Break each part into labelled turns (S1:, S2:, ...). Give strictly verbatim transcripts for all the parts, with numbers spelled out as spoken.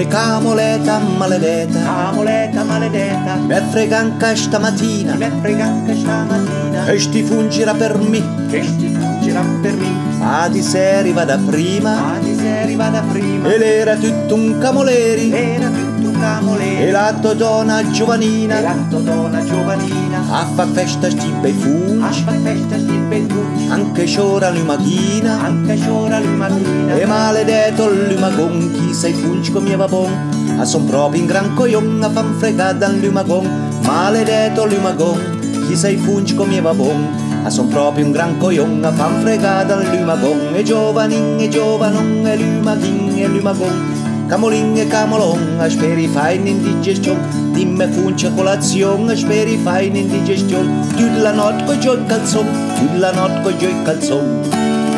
S1: E camoleta maledetta,
S2: camoletta maledetta,
S1: mi freganca stamattina,
S2: mi freganca stamattina,
S1: e sti fungirà per me,
S2: che sti fungirà per me,
S1: a di seri vada prima,
S2: a di seri vada prima,
S1: ed era tutto un camoleri,
S2: era tutto un camoleri,
S1: e l'atto donna giovanina,
S2: e l'atto donna giovanina,
S1: a fa festa sti bei fungi,
S2: a fa festa sti bei fungi,
S1: anche c'ora l'umachina,
S2: anche c'ora l'umachina,
S1: e maledetto l'umagon, chi sei fungi come va bon, a son proprio in gran coglion, a fan fregata l'umagon, maledetto l'umagon, chi sei fungi come va bon, a son proprio un gran coglion, a fan fregata l'umagon, e giovanin e giovanon, e l'umachin e l'umagon, camolin e camolon, a speri fai in indigestione, dimmi funge colazione, a speri fai in indigestione, tutta la notte coi gioi calzon, tutta la notte coi gioi calzon.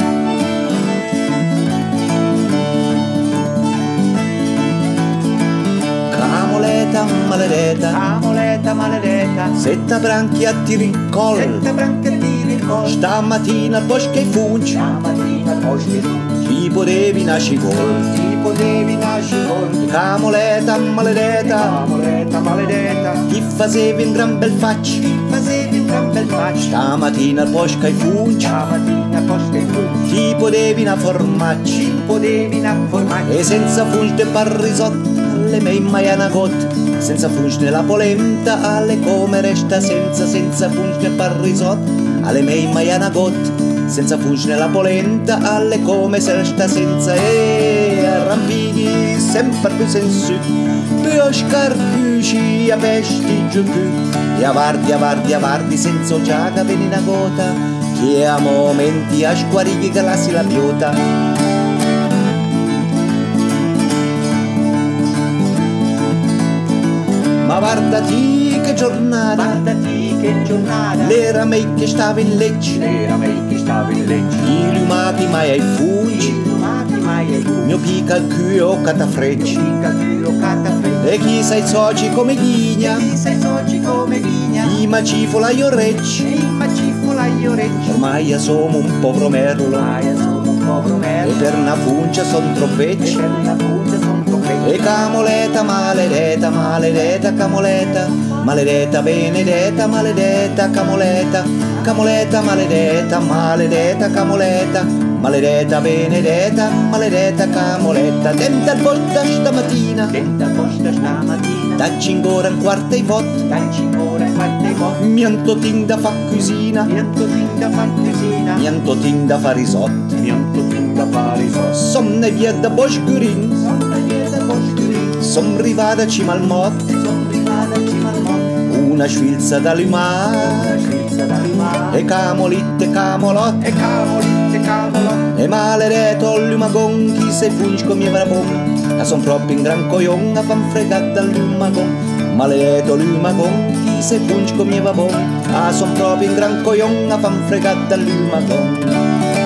S1: Camoleta maledetta,
S2: camoletta maledetta,
S1: setta branchi a tiri il collo,
S2: sette branche di ricordo,
S1: stamattina al bosco e fungi,
S2: stamattina al bosco e fungi,
S1: ti potevi nascere col,
S2: ti potevi nascere col,
S1: camoletta maledetta,
S2: camoletta maledetta,
S1: ti facevi un gran bel faccio,
S2: ti facevi un gran bel faccio,
S1: stamattina al bosco e fungi,
S2: stamattina al bosco e fungi,
S1: ti potevi na formacci,
S2: ti potevi na formacci,
S1: e senza fungi de parrisotto, alle mei maiana got, senza fungi nella polenta, alle come resta senza, senza fungi ne parrisotto, alle mei maiana got, senza fungi nella polenta, alle come se resta senza, e arrampighi sempre più sensu, più scarpucci a pesti giù più, e avanti, avanti, avanti, senza giaca veni una gota, che a momenti a squarighi galassi la piota. Ma guardati che giornata,
S2: guardati che giornata,
S1: l'era mei che stava in legge,
S2: l'era mei che stava in legge,
S1: i lumati mai ai fungi,
S2: i lumati mai ai fungi,
S1: mio pica il culo catafrecci,
S2: pica il culo catafrecci,
S1: e chi sei soci come ghigna,
S2: chi sei soci come ghigna,
S1: i macifola io recci,
S2: e i macifola io recci,
S1: ormai io sono un povero merlo,
S2: ormai io sono un povero merlo,
S1: e per una funcia son troppecci,
S2: e per una funcia son troppecci,
S1: e camoleta maledetta, maledetta camoleta, maledetta benedetta, maledetta camoleta, camoleta maledetta, maledetta camoleta, maledetta benedetta, maledetta camoletta, dentro al posto stamattina,
S2: dentro al posto stamattina,
S1: dacci ancora un quarto e vot,
S2: dacci ancora un quarto e vot,
S1: mianto ting da fa cucina,
S2: mianto ting da fa cucina,
S1: mianto ting da fa risotto,
S2: mianto ting da fa risotto,
S1: somne via da boscurin,
S2: somne via da boscurin,
S1: som rivada cima al mot,
S2: son privata cima al mondo,
S1: una sfilza da limare,
S2: una sfilza da limare,
S1: e camolitte camolot,
S2: e camolitte camolot,
S1: e maledetto l'umagon, chi se fungi come i brabon, a son proprio in gran coglion, a fan fregata l'umagon, maledetto l'umagon, chi se fungi come i brabon, a son proprio in gran coglion, a fan fregata l'umagon.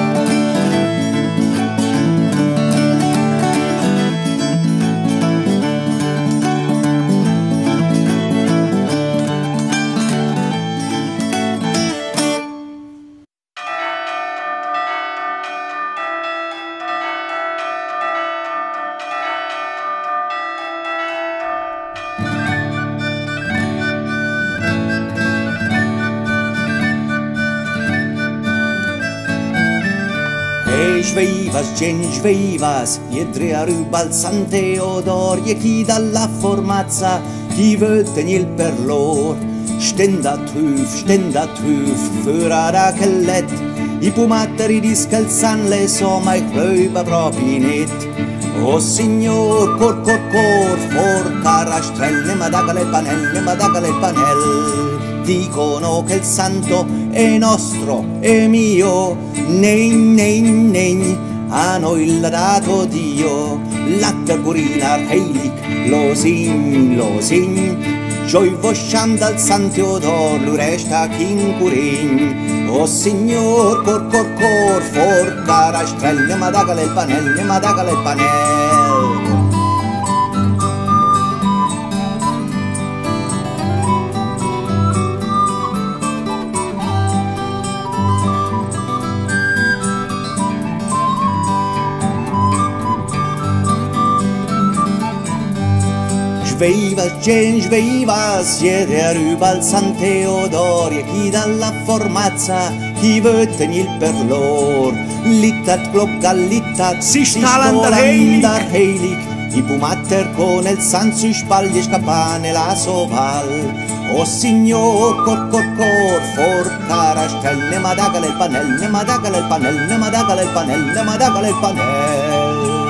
S1: Sveivas, gen sveivas, dietro a ruba al San Teodor, e chi dalla formazza, chi vöten il per lor. Stända tuf, stända tuf, för ara kellet, i pumatteri di scalzan le so, ma i klöva proprio net. Oh signor, cor cor cor, for carastrelle, madagale panelle, madagale panelle. Dicono che il santo è nostro, è mio, negn, negn, negn, a noi l'ha dato Dio, latte purina, heilig, lo sin, lo sin, gioi vosciando al San Teodor, lui resta kin curin. Oh signor, cor cor cor, for carastrelle, madagale panelle, madagale panelle. Viva, gente, viva, siete a Ruba al San Teodoro, e chi dalla formazza, chi vuol tenir per loro. Littat glocca, littat,
S3: si stalandar
S1: heilig, i pumatter con il san sui spagli scappane la soval. O signor, cor cor cor, for carastel, ne madagale il panel, ne madagale il panel, ne madagale il panel, ne madagale il panel.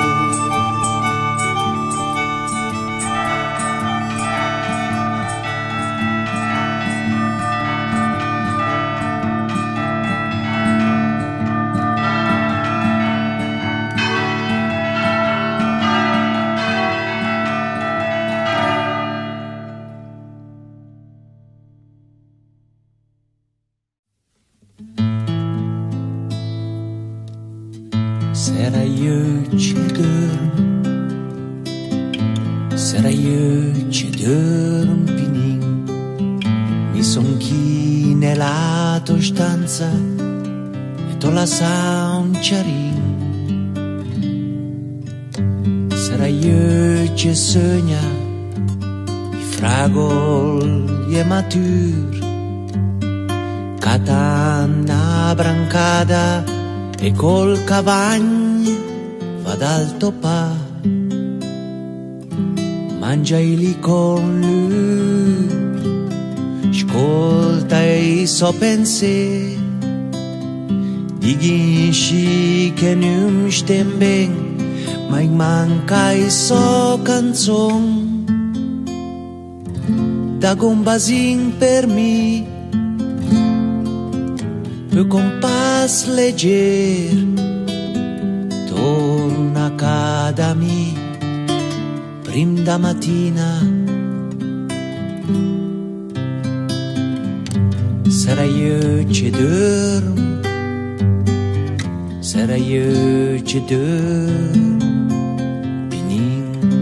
S4: Sera io ci dorm, sera io ci dorm pinin, mi son chi nella tua stanza e t'ho lasciato un ciarin. Sera io ci sogna, i fragoli e matur, catana brancata e col cavagno va dal topà, mangia lì con lui, ascolta i suoi pensieri, dici che non stem ben, ma manca i suoi canzoni, da gombasin per me. Peu compás leger, torna cada mi, prim da mattina. Sarà io ci dorm, sarà io ci dorm, pinin.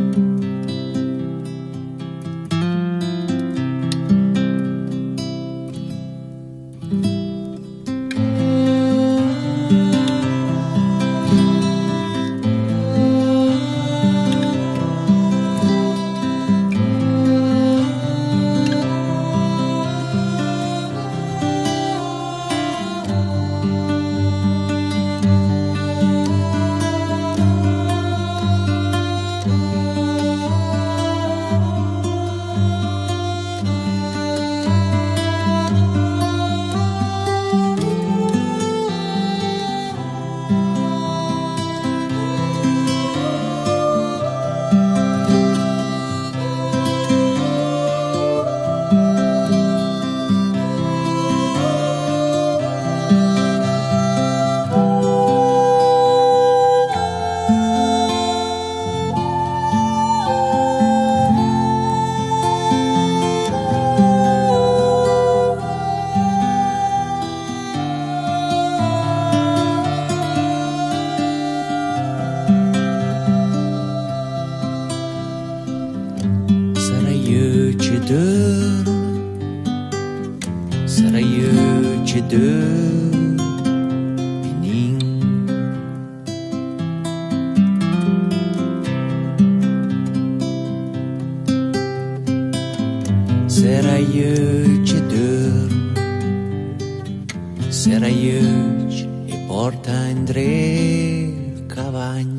S4: Sarà io ci dorm, pinin. Sarà io ci dorm, sarà io ci e porta in tre cavagni.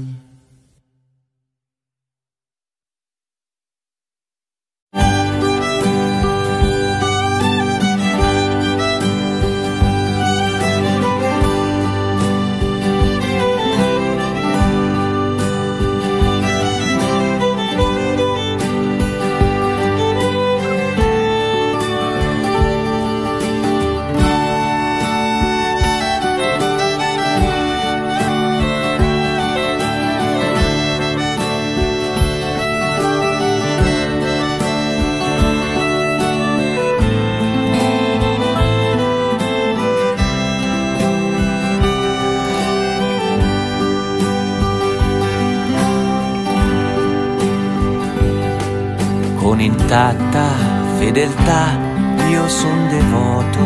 S4: Con intatta fedeltà io son devoto,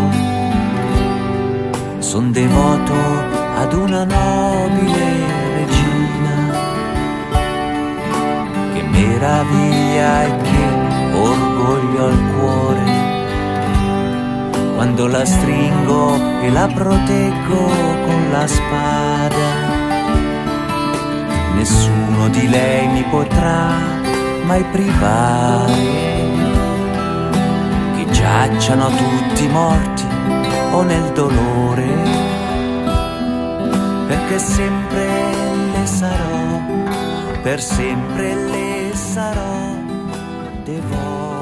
S4: son devoto ad una nobile regina che mi meraviglia e che orgoglio al cuore, quando la stringo e la proteggo con la spada. Nessuno di lei mi potrà mai privare, che giacciano tutti morti o nel dolore, perché sempre le sarò, per sempre le sarò devoto.